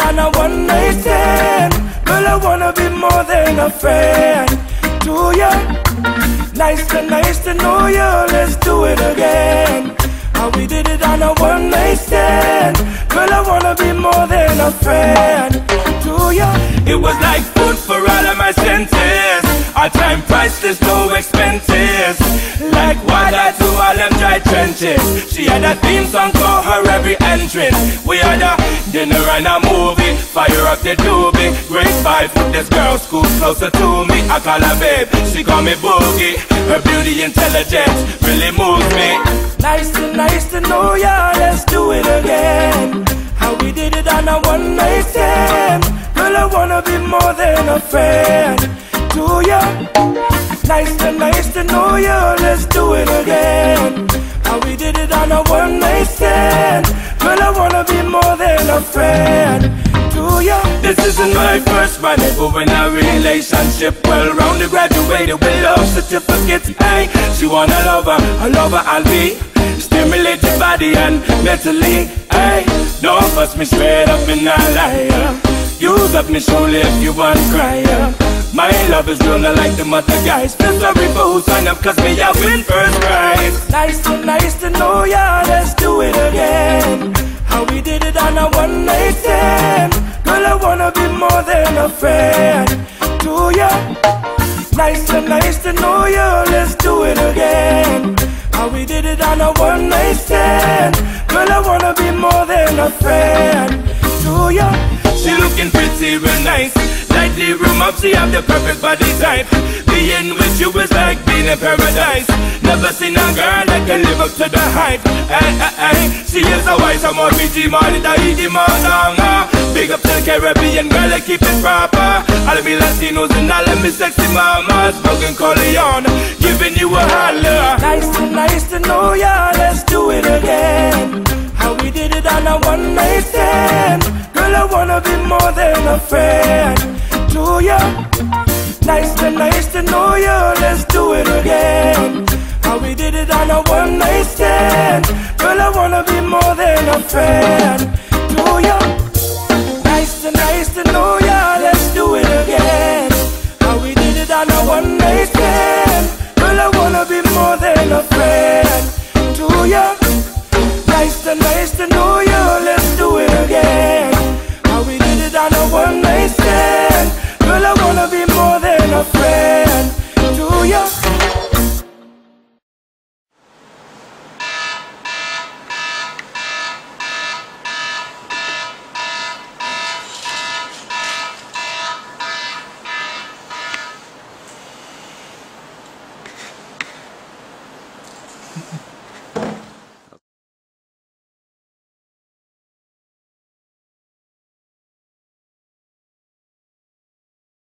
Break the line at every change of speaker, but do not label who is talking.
on a one night stand. Girl, I wanna be more than a friend to you. Nice to know you. Let's do it again. How we did it on a one night stand. Girl, I wanna be more than a friend to you. It was like food for all of my senses. Our time priceless, no expenses. Like water to all them dry trenches. She had a theme song for her every entrance. We had a dinner and a movie. Fire up the doobie. Grade 5, put this girl school closer to me. I call her babe, she call me Boogie. Her beauty intelligence really moves me. Nice to know ya, let's do it again. How we did it on a one night stand. Girl, I wanna be more than a friend to ya. Nice to know ya, let's do it again. How we did it on a one night stand. Girl, I wanna be more than a friend to ya. This isn't my first rendezvous in a relationship. Well rounded, graduated with love certificates. Hey, she want a lover I'll be. Stimulate your body and mentally. Hey, don't bust me straight up in a liar. Use up me shoulder if you want crier. My love is real, not like the other guys. Feel sorry for who sign up, cause me I win first prize. Nice to know ya, let's do it again. How we did it on a one night stand. Girl, I wanna be more than a friend to ya. Nice to know ya, let's do it again. How we did it on a one night stand. Girl, I wanna be more than a friend to ya. She looking pretty real nice. Lightly room up, she have the perfect body type. Being with you is like being in paradise. Never seen a girl that can live up to the hype. Ay. She is a wise, I'm more PG, more than I eat him all. Big up to the Caribbean girl, I keep it proper. All of me Latinos and all of me sexy mamas. Broken Corleone, giving you a holler. Nice to know ya, let's do it again. How we did it on a one night stand. Girl, I wanna be more than a friend to ya. Nice to know ya, let's do it again. How we did it on a one night stand. Girl, I wanna be more than a friend to ya. Nice to know ya, let's do it again. How we did it on a one night stand. Girl, I wanna be more than a friend to ya. Nice to know ya, let's do it again. How we did it on a one night stand. Girl, I wanna be more than a friend to ya.
Mm-mm.